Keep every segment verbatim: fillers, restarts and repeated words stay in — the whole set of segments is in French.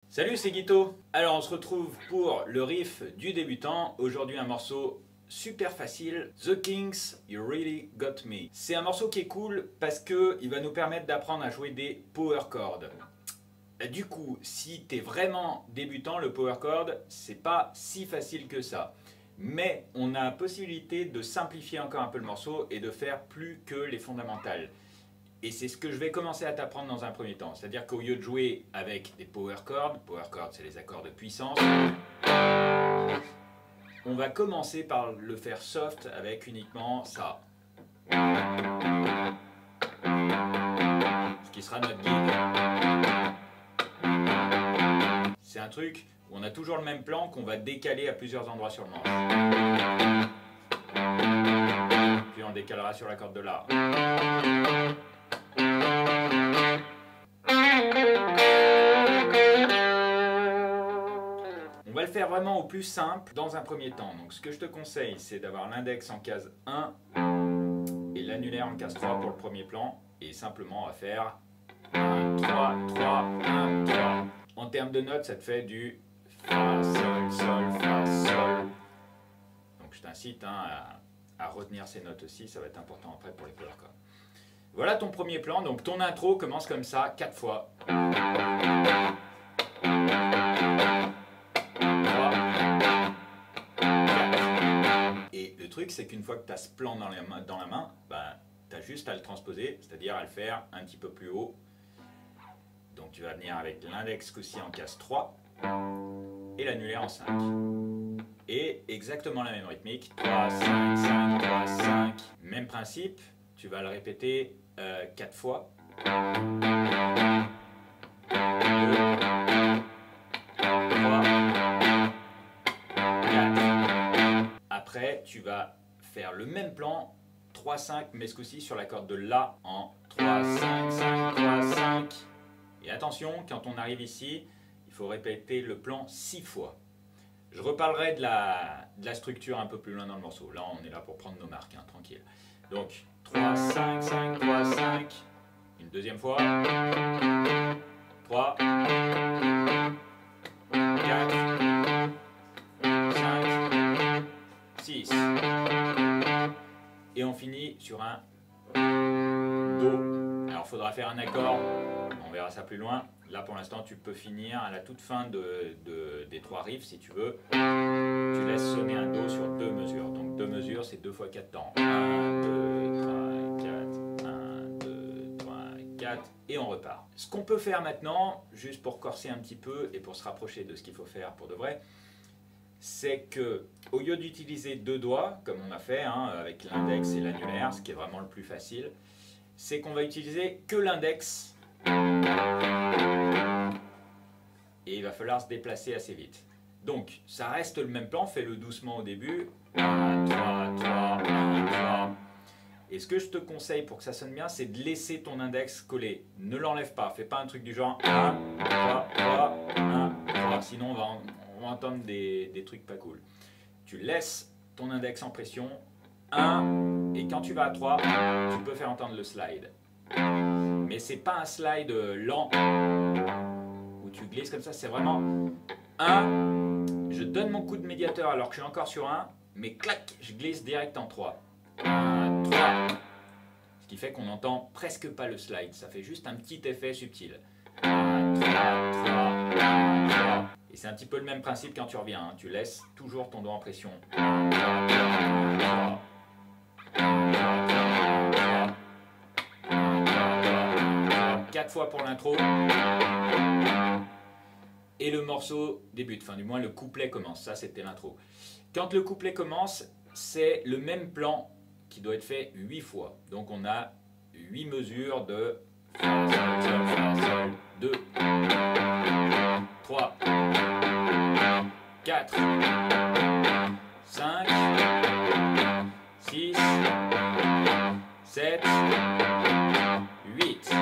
Salut, c'est Guito. Alors on se retrouve pour le riff du débutant. Aujourd'hui un morceau super facile, The Kinks, You Really Got Me. C'est un morceau qui est cool parce qu'il va nous permettre d'apprendre à jouer des power chords. Du coup, si t'es vraiment débutant, le power chord, c'est pas si facile que ça. Mais on a la possibilité de simplifier encore un peu le morceau et de faire plus que les fondamentales. Et c'est ce que je vais commencer à t'apprendre dans un premier temps. C'est-à-dire qu'au lieu de jouer avec des power chords, power chords c'est les accords de puissance, on va commencer par le faire soft avec uniquement ça. Ce qui sera notre guide. C'est un truc où on a toujours le même plan qu'on va décaler à plusieurs endroits sur le manche. Puis on décalera sur la corde de La. On va le faire vraiment au plus simple dans un premier temps. Donc ce que je te conseille, c'est d'avoir l'index en case un et l'annulaire en case trois pour le premier plan. Et simplement à faire un, trois, trois, un, trois. En termes de notes, ça te fait du Fa, Sol, Sol, Fa, Sol. Donc je t'incite hein, à, à retenir ces notes aussi, ça va être important après pour les power chords. Voilà ton premier plan, donc ton intro commence comme ça, quatre fois. Et le truc, c'est qu'une fois que tu as ce plan dans la main, dans la main ben, tu as juste à le transposer, c'est-à-dire à le faire un petit peu plus haut. Donc tu vas venir avec l'index aussi en case trois et l'annulaire en cinq. Et exactement la même rythmique, trois, cinq, cinq, trois, cinq. Même principe, tu vas le répéter euh, quatre fois. Après, tu vas faire le même plan, trois, cinq, mais ce coup-ci sur la corde de La en trois, cinq, cinq, trois, cinq. Et attention, quand on arrive ici, il faut répéter le plan six fois. Je reparlerai de la, de la structure un peu plus loin dans le morceau. Là, on est là pour prendre nos marques, hein, tranquille. Donc, trois, cinq, cinq, trois, cinq. Une deuxième fois. trois, quatre, cinq, six. Et on finit sur un Do. Alors il faudra faire un accord, on verra ça plus loin. Là pour l'instant tu peux finir à la toute fin de, de, des trois riffs si tu veux. Tu laisses sonner un Do sur deux mesures. Donc deux mesures c'est deux fois quatre temps. un, deux, trois, quatre. un, deux, trois, quatre. Et on repart. Ce qu'on peut faire maintenant, juste pour corser un petit peu et pour se rapprocher de ce qu'il faut faire pour de vrai, c'est que au lieu d'utiliser deux doigts, comme on a fait hein, avec l'index et l'annulaire, ce qui est vraiment le plus facile, c'est qu'on va utiliser que l'index et il va falloir se déplacer assez vite. Donc ça reste le même plan, fais-le doucement au début. un, trois, trois, un, trois. Et ce que je te conseille pour que ça sonne bien, c'est de laisser ton index coller. Ne l'enlève pas, fais pas un truc du genre un, trois, trois, un, trois. Sinon on va, en, on va entendre des, des trucs pas cool. Tu laisses ton index en pression, un, et quand tu vas à trois, tu peux faire entendre le slide. Mais c'est pas un slide lent où tu glisses comme ça, c'est vraiment un, je donne mon coup de médiateur alors que je suis encore sur un, mais clac, je glisse direct en trois. un, trois. Ce qui fait qu'on n'entend presque pas le slide, ça fait juste un petit effet subtil. un, trois, trois, trois. Et c'est un petit peu le même principe quand tu reviens, hein. Tu laisses toujours ton doigt en pression. un, trois, trois, quatre fois pour l'intro. Et le morceau débute, enfin du moins le couplet commence, ça c'était l'intro. Quand le couplet commence, c'est le même plan qui doit être fait huit fois. Donc on a huit mesures de Fa, Sol, Sol, Fa, Sol, deux, trois, quatre, cinq, six, sept, huit.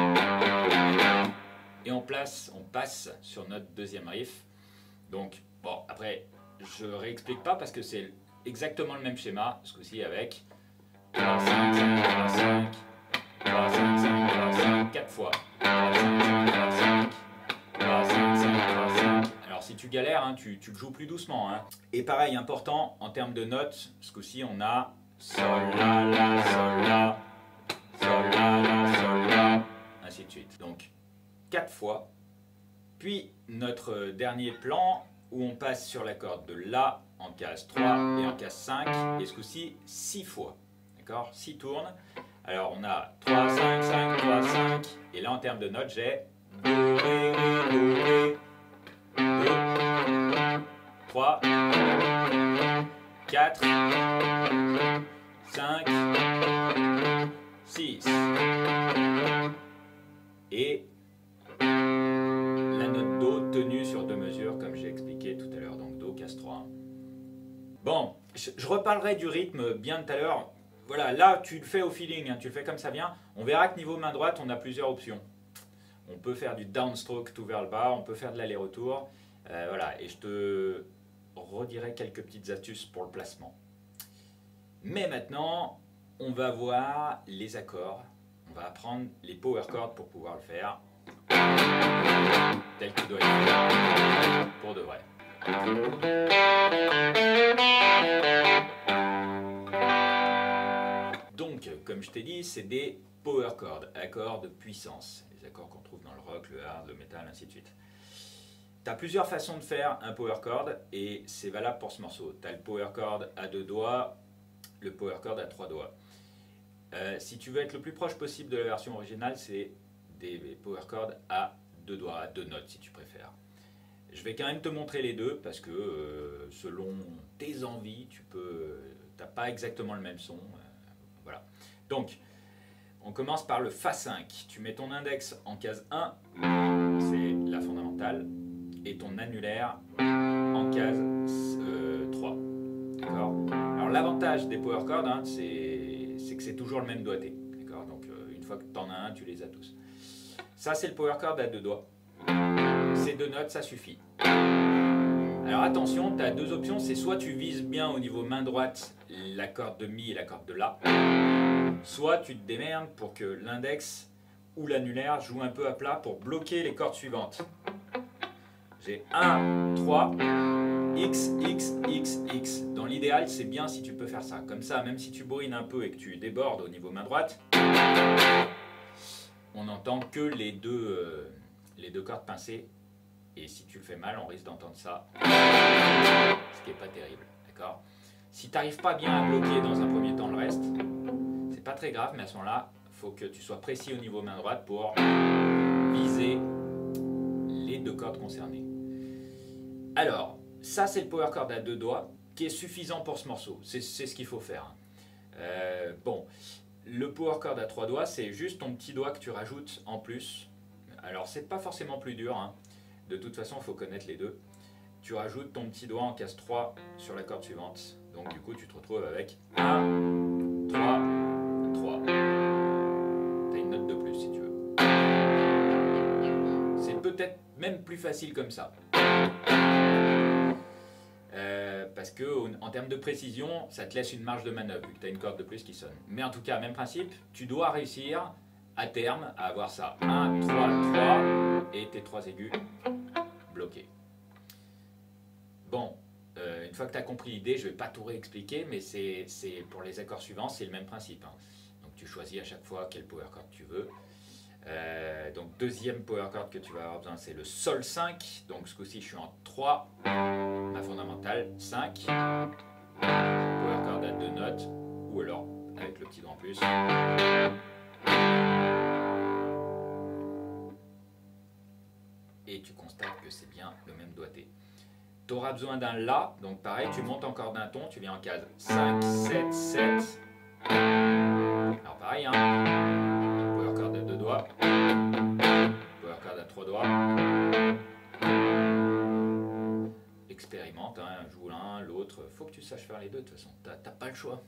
Et on place, on passe sur notre deuxième riff. Donc bon, après je réexplique pas parce que c'est exactement le même schéma, ce coup-ci avec trois, cinq, cinq, trois, cinq, trois, cinq, cinq, trois, cinq, quatre fois. trois, cinq, cinq, trois, cinq, trois, cinq, cinq, trois, cinq, Alors si tu galères, hein, tu, tu le joues plus doucement. Hein. Et pareil, important, en termes de notes, ce coup-ci, on a Sol, La, La, Sol, La, Sol, La, La, Sol, La, ainsi de suite. Donc, quatre fois. Puis, notre dernier plan, où on passe sur la corde de La en case trois et en case cinq, et ce coup-ci, six fois. D'accord? six tournes. Alors, on a trois, cinq, cinq, trois, cinq, et là, en termes de notes, j'ai Do, Ré, Ré, Do, Ré, deux, trois, quatre, cinq, six. Et la note Do tenue sur deux mesures, comme j'ai expliqué tout à l'heure. Donc Do, case trois. Bon, je, je reparlerai du rythme bien tout à l'heure. Voilà, là tu le fais au feeling, hein, tu le fais comme ça vient. On verra que niveau main droite, on a plusieurs options. On peut faire du downstroke tout vers le bas, on peut faire de l'aller-retour. Euh, voilà, et je te redirai quelques petites astuces pour le placement. Mais maintenant, on va voir les accords. On va apprendre les power chords pour pouvoir le faire tel qu'il doit être fait pour de vrai. Donc, comme je t'ai dit, c'est des power chords, accords de puissance. Les accords qu'on trouve dans le rock, le hard, le metal, ainsi de suite. Tu as plusieurs façons de faire un power chord et c'est valable pour ce morceau. Tu as le power chord à deux doigts, le power chord à trois doigts. Euh, si tu veux être le plus proche possible de la version originale, c'est des power chords à deux doigts, à deux notes si tu préfères. Je vais quand même te montrer les deux parce que euh, selon tes envies, tu peux, t'as pas exactement le même son. Euh, voilà. Donc, on commence par le Fa cinq. Tu mets ton index en case un, c'est la fondamentale, et ton annulaire en case euh, trois. D'accord ? Alors l'avantage des power chords, hein, c'est que c'est toujours le même doigté. D'accord ? Donc euh, une fois que tu en as un, tu les as tous. Ça c'est le power chord à deux doigts. Ces deux notes, ça suffit. Alors attention, tu as deux options, c'est soit tu vises bien au niveau main droite la corde de Mi et la corde de La, soit tu te démerdes pour que l'index ou l'annulaire joue un peu à plat pour bloquer les cordes suivantes. J'ai un, trois, X, X, X, X. Dans l'idéal, c'est bien si tu peux faire ça. Comme ça, même si tu bourrines un peu et que tu débordes au niveau main droite, on n'entend que les deux, euh, les deux cordes pincées. Et si tu le fais mal, on risque d'entendre ça, ce qui n'est pas terrible. D'accord ? Si tu n'arrives pas bien à bloquer dans un premier temps le reste, c'est pas très grave, mais à ce moment-là, il faut que tu sois précis au niveau main droite pour viser les deux cordes concernées. Alors, ça c'est le power chord à deux doigts qui est suffisant pour ce morceau. C'est ce qu'il faut faire. Euh, bon, le power chord à trois doigts, c'est juste ton petit doigt que tu rajoutes en plus. Alors, c'est pas forcément plus dur. Hein. De toute façon, il faut connaître les deux. Tu rajoutes ton petit doigt en case trois sur la corde suivante. Donc, du coup, tu te retrouves avec un, trois, trois. Tu as une note de plus si tu veux. C'est peut-être même plus facile comme ça. Euh, parce que en termes de précision, ça te laisse une marge de manœuvre vu que tu as une corde de plus qui sonne. Mais en tout cas, même principe, tu dois réussir à terme à avoir ça. un, trois, trois et tes trois aigus bloqués. Bon, euh, une fois que tu as compris l'idée, je ne vais pas tout réexpliquer, mais c'est pour les accords suivants, c'est le même principe. Hein. Donc tu choisis à chaque fois quel power chord tu veux. Euh, donc deuxième power chord que tu vas avoir besoin, c'est le Sol cinq. Donc ce coup-ci, je suis en trois, ma fondamentale cinq, power chord à deux notes, ou alors avec le petit doigt en plus. Et tu constates que c'est bien le même doigté. Tu auras besoin d'un La, donc pareil, tu montes encore d'un ton, tu viens en case cinq, sept, sept. Alors pareil, hein, power chord à deux doigts, power chord à trois doigts. Expérimente, hein, joue l'un, l'autre, faut que tu saches faire les deux de toute façon, t'as t'as pas le choix.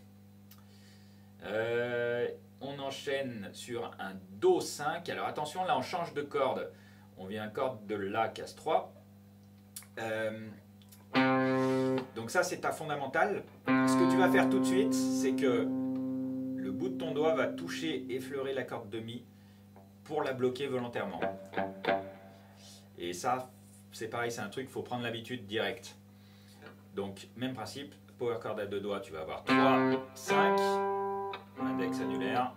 Euh, on enchaîne sur un Do cinq, alors attention, là on change de corde. On vient corde de La, case trois. Euh, donc ça, c'est ta fondamentale. Ce que tu vas faire tout de suite, c'est que le bout de ton doigt va toucher, effleurer la corde de Mi pour la bloquer volontairement. Et ça, c'est pareil, c'est un truc, il faut prendre l'habitude direct. Donc, même principe, power chord à deux doigts, tu vas avoir trois, cinq, index annulaire.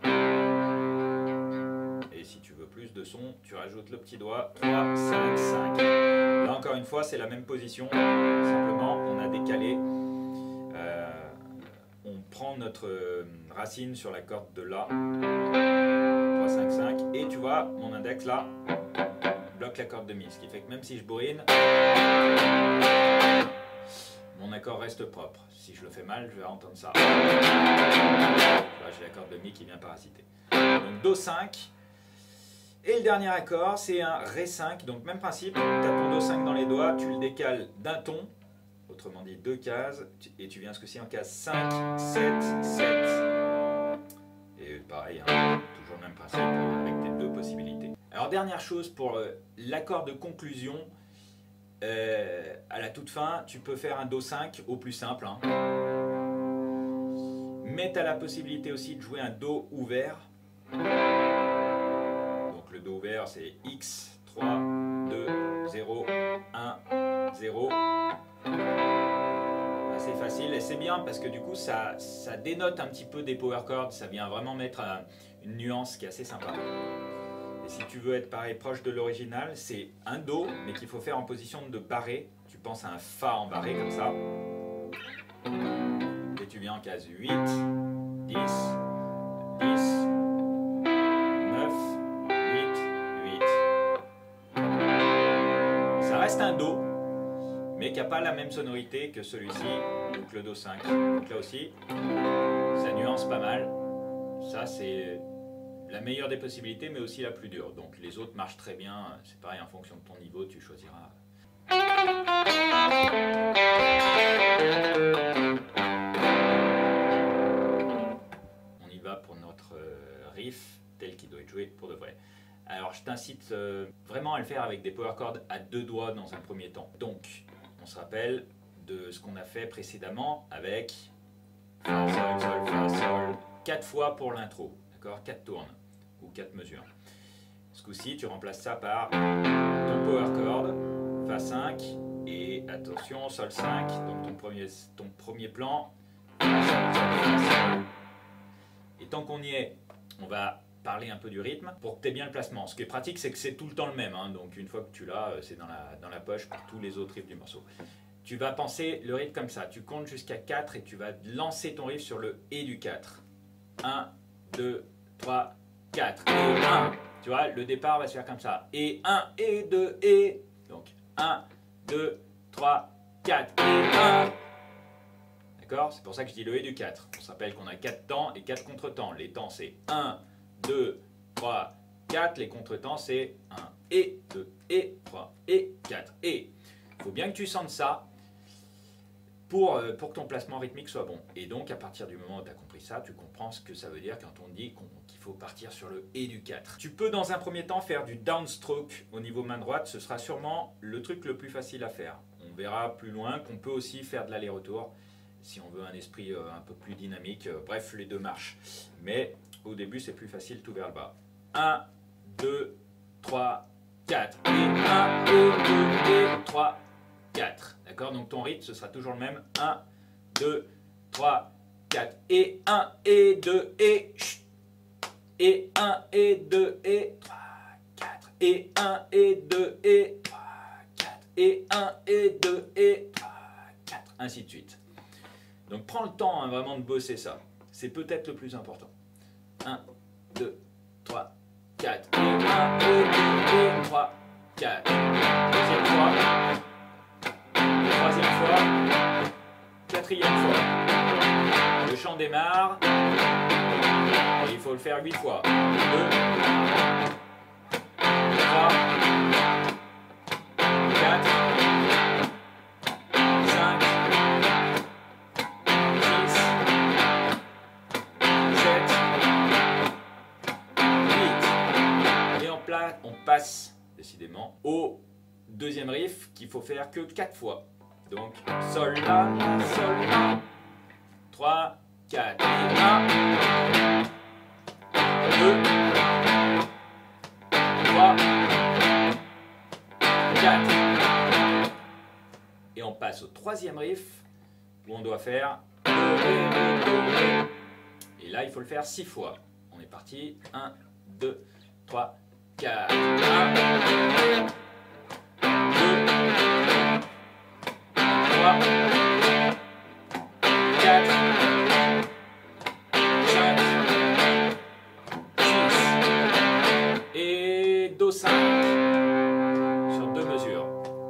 Et si tu veux plus de son, tu rajoutes le petit doigt, trois, cinq, cinq. Là, encore une fois, c'est la même position. Simplement, on a décalé. Euh, on prend notre racine sur la corde de La. trois, cinq, cinq. Et tu vois, mon index là bloque la corde de Mi. Ce qui fait que même si je bourrine, mon accord reste propre. Si je le fais mal, je vais entendre ça. Là, j'ai la corde de Mi qui vient parasiter. Donc Do cinq. Et le dernier accord, c'est un Ré cinq. Donc même principe, tu as ton Do cinq dans les doigts, tu le décales d'un ton, autrement dit deux cases, et tu viens ce coup-ci en case cinq, sept, sept. Et pareil, hein, toujours le même principe avec tes deux possibilités. Alors dernière chose pour euh, l'accord de conclusion, euh, à la toute fin, tu peux faire un Do cinq au plus simple. Hein. Mais tu as la possibilité aussi de jouer un Do ouvert. Le Do ouvert, c'est X, trois, deux, zéro, un, zéro. Assez facile et c'est bien parce que du coup, ça, ça dénote un petit peu des power chords. Ça vient vraiment mettre un, une nuance qui est assez sympa. Et si tu veux être pareil, proche de l'original, c'est un Do, mais qu'il faut faire en position de barré. Tu penses à un Fa en barré comme ça. Et tu viens en case huit, dix, dix. Un Do, mais qui n'a pas la même sonorité que celui-ci, donc le Do cinq. Donc là aussi, ça nuance pas mal. Ça, c'est la meilleure des possibilités, mais aussi la plus dure. Donc les autres marchent très bien. C'est pareil, en fonction de ton niveau, tu choisiras. On y va pour notre riff, tel qu'il doit être joué pour de vrai. Alors je t'incite euh, vraiment à le faire avec des power chords à deux doigts dans un premier temps. Donc on se rappelle de ce qu'on a fait précédemment avec Fa, Sol, Sol, Fa, Sol, quatre fois pour l'intro, d'accord, quatre tournes ou quatre mesures. Ce coup-ci tu remplaces ça par ton power chord, Fa cinq et attention Sol cinq, donc ton premier, ton premier plan, Fa, Sol, Sol, Fa, Sol. Et tant qu'on y est, on va parler un peu du rythme pour que tu aies bien le placement. Ce qui est pratique, c'est que c'est tout le temps le même. Hein. Donc une fois que tu l'as, c'est dans la, dans la poche pour tous les autres riffs du morceau. Tu vas penser le rythme comme ça. Tu comptes jusqu'à quatre et tu vas lancer ton riff sur le Et du quatre. un, deux, trois, quatre. Et un. Tu vois, le départ va se faire comme ça. Et un, et deux, et. Donc un, deux, trois, quatre. Et un. D'accord? C'est pour ça que je dis le Et du quatre. On se rappelle qu'on a quatre temps et quatre contretemps. Les temps, c'est un, deux, trois, quatre. Les contretemps, c'est un, et deux, et trois, et quatre. Et il faut bien que tu sentes ça pour, euh, pour que ton placement rythmique soit bon. Et donc, à partir du moment où tu as compris ça, tu comprends ce que ça veut dire quand on dit qu'on, qu'il faut partir sur le Et du quatre. Tu peux, dans un premier temps, faire du downstroke au niveau main droite. Ce sera sûrement le truc le plus facile à faire. On verra plus loin qu'on peut aussi faire de l'aller-retour si on veut un esprit euh, un peu plus dynamique. Euh, bref, les deux marchent. Mais au début, c'est plus facile tout vers le bas. un, deux, trois, quatre. Et un, et deux, et trois, quatre. D'accord? Donc ton rythme, ce sera toujours le même. un, deux, trois, quatre. Et un, et deux, et... Et un, et deux, et trois, quatre. Et un, et deux, et trois, quatre. Et un, et deux, et trois, quatre. Ainsi de suite. Donc prends le temps hein, vraiment de bosser ça. C'est peut-être le plus important. un, deux, trois, quatre. Et un, et deux, et trois, quatre. Deuxième fois. Troisième fois. Quatrième fois. Le chant démarre. Et il faut le faire huit fois. deux, trois, quatre, cinq, six, sept, huit. Et on, pla- on passe décidément au deuxième riff qu'il faut faire que quatre fois. Donc Sol, La, Sol, La. trois, quatre. Et un, deux, trois, quatre. Et on passe au troisième riff où on doit faire Do, Ré, Mi, Do, Ré. Et là, il faut le faire six fois. On est parti. un, deux, trois, quatre. un, deux, trois, quatre, cinq, six et Do cinq sur deux mesures.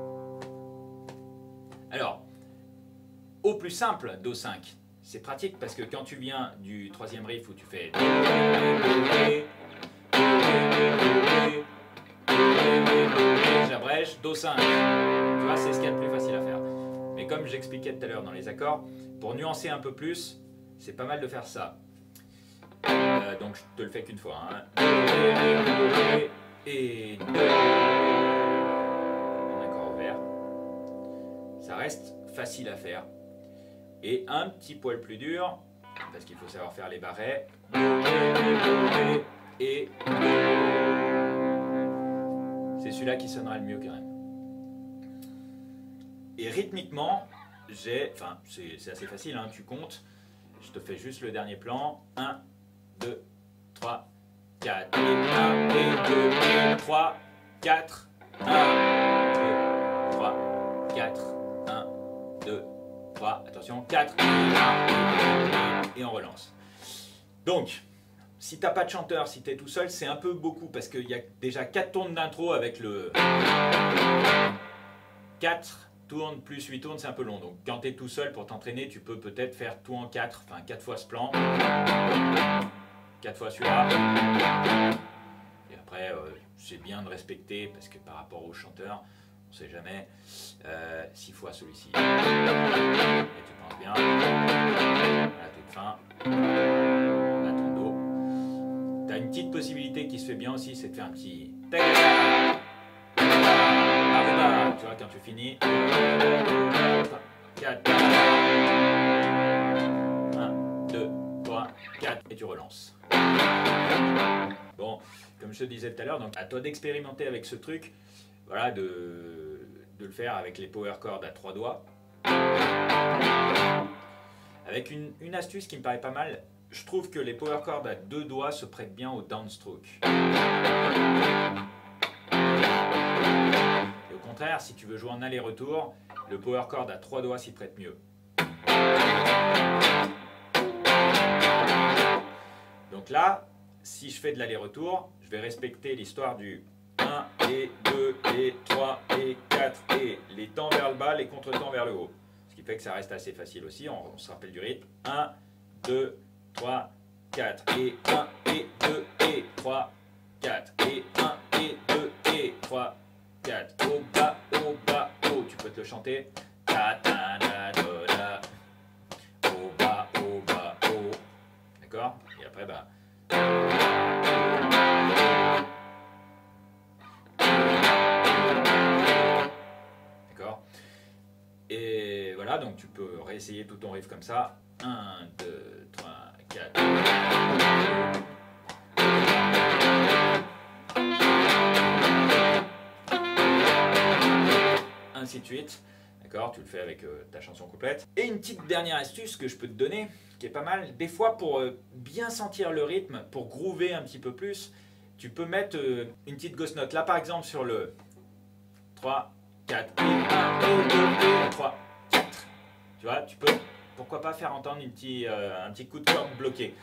Alors, au plus simple, Do cinq. C'est pratique parce que quand tu viens du troisième riff où tu fais Do, Ré, Do, Ré, Do, Ré, Do, Ré, Do, Ré, Do, Ré, j'abrège, Do cinq. Tu vois, c'est ce qu'il y a de plus facile à faire. Mais comme j'expliquais tout à l'heure dans les accords, pour nuancer un peu plus, c'est pas mal de faire ça. Euh, donc je te le fais qu'une fois. Hein. Do, Ré, Do, Ré, et Do. En accord ouvert. Ça reste facile à faire. Et un petit poil plus dur, parce qu'il faut savoir faire les barrets. Do, Ré, Do, Ré, et Do. C'est celui-là qui sonnera le mieux quand même. Et rythmiquement, j'ai, enfin c'est assez facile, hein, tu comptes. Je te fais juste le dernier plan. un, deux, trois, quatre. Et un, et deux, et trois, quatre. un, deux, trois, quatre. un, deux, trois, attention, quatre, et on relance. Donc, si t'as pas de chanteur, si tu es tout seul, c'est un peu beaucoup parce qu'il y a déjà quatre tournes d'intro avec le quatre tournes plus huit tournes, c'est un peu long. Donc, quand tu es tout seul pour t'entraîner, tu peux peut-être faire tout en quatre, enfin quatre fois ce plan, quatre fois celui-là. Et après, euh, c'est bien de respecter parce que par rapport au chanteur, on sait jamais, euh, six fois celui-ci. Et tu penses bien, à toute fin, à ton dos. Tu as une petite possibilité qui se fait bien aussi, c'est de faire un petit... Tu vois, quand tu finis, quatre, un, deux, trois, quatre, et tu relances. Bon, comme je te disais tout à l'heure, donc à toi d'expérimenter avec ce truc. Voilà, de, de le faire avec les power chords à trois doigts. Avec une, une astuce qui me paraît pas mal, je trouve que les power chords à deux doigts se prêtent bien au downstroke. Et au contraire, si tu veux jouer en aller-retour, le power chord à trois doigts s'y prête mieux. Donc là, si je fais de l'aller-retour, je vais respecter l'histoire du un et deux et trois et quatre et les temps vers le bas, les contre-temps vers le haut. Ce qui fait que ça reste assez facile aussi, on, on se rappelle du rythme. un, deux, trois, quatre et un et deux et trois, quatre et un et deux et trois, quatre. Au bas, au bas, haut. Tu peux te le chanter. Ta, ta, da, do, da. Au bas, au bas, haut. D'accord? Et après, bah. Et voilà, donc tu peux réessayer tout ton riff comme ça. un, deux, trois, quatre. Ainsi de suite. D'accord, tu le fais avec euh, ta chanson complète. Et une petite dernière astuce que je peux te donner, qui est pas mal. Des fois, pour euh, bien sentir le rythme, pour groover un petit peu plus, tu peux mettre euh, une petite ghost note. Là, par exemple, sur le trois, quatre, et un, deux, trois, quatre. Tu vois, tu peux, pourquoi pas faire entendre une petit, euh, un petit coup de corde bloqué.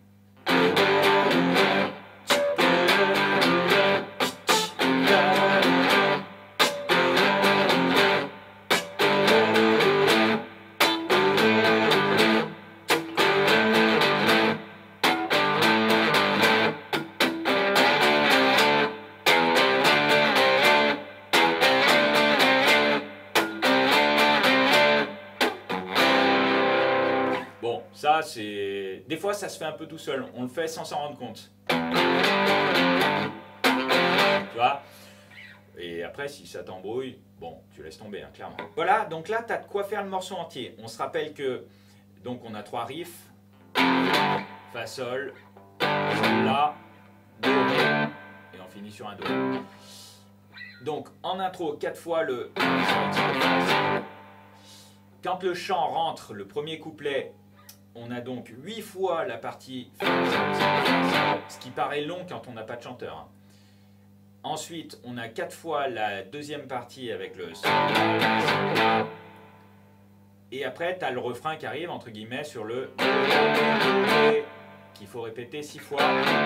Bon, ça c'est... Des fois ça se fait un peu tout seul, on le fait sans s'en rendre compte. Tu vois? Et après si ça t'embrouille, bon, tu laisses tomber, hein, clairement. Voilà, donc là tu as de quoi faire le morceau entier. On se rappelle que, donc on a trois riffs. Fa, Sol, La, Do, Ré, et on finit sur un Do. Donc en intro, quatre fois le... quand le chant rentre, le premier couplet, on a donc huit fois la partie, ce qui paraît long quand on n'a pas de chanteur. Hein. Ensuite, on a quatre fois la deuxième partie avec le... Et après, tu as le refrain qui arrive, entre guillemets, sur le... qu'il faut répéter six fois.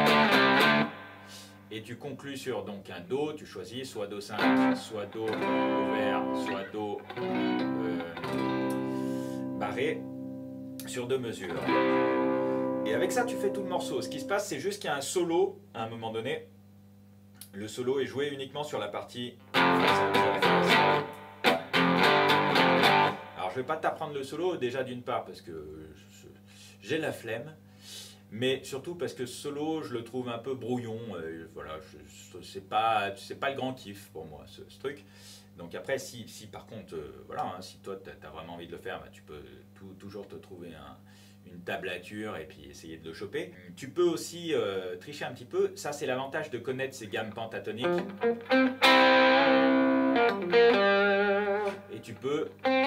Et tu conclus sur donc un Do, tu choisis soit Do cinq, soit Do ouvert, soit Do euh, barré, sur deux mesures. Et avec ça, tu fais tout le morceau. Ce qui se passe, c'est juste qu'il y a un solo, à un moment donné. Le solo est joué uniquement sur la partie... Alors, je ne vais pas t'apprendre le solo, déjà d'une part, parce que j'ai la flemme. Mais surtout parce que ce solo, je le trouve un peu brouillon. Euh, voilà, c'est pas, c'est pas le grand kiff pour moi, ce, ce truc. Donc après, si, si par contre, euh, voilà, hein, si toi, tu as vraiment envie de le faire, bah, tu peux tout, toujours te trouver un, une tablature et puis essayer de le choper. Tu peux aussi euh, tricher un petit peu. Ça, c'est l'avantage de connaître ces gammes pentatoniques. Et tu peux...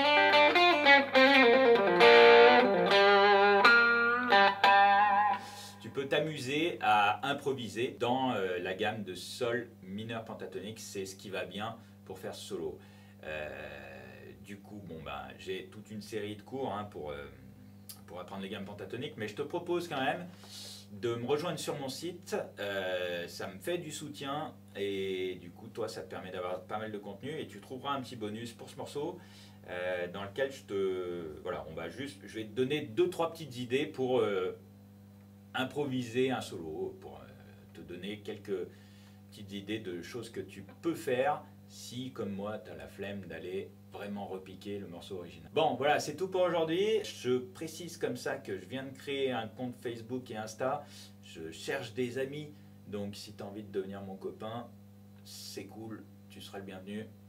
Tu peux t'amuser à improviser dans euh, la gamme de sol mineur pentatonique, c'est ce qui va bien pour faire ce solo. Euh, du coup, bon, ben, j'ai toute une série de cours hein, pour, euh, pour apprendre les gammes pentatoniques, mais je te propose quand même de me rejoindre sur mon site. Euh, ça me fait du soutien et du coup, toi, ça te permet d'avoir pas mal de contenu et tu trouveras un petit bonus pour ce morceau. Euh, dans lequel je te... Voilà, on va juste... Je vais te donner deux, trois petites idées pour... Euh, improviser un solo, pour euh, te donner quelques petites idées de choses que tu peux faire si, comme moi, tu as la flemme d'aller vraiment repiquer le morceau original. Bon, voilà, c'est tout pour aujourd'hui. Je précise comme ça que je viens de créer un compte Facebook et Insta. Je cherche des amis, donc si tu as envie de devenir mon copain, c'est cool, tu seras le bienvenu.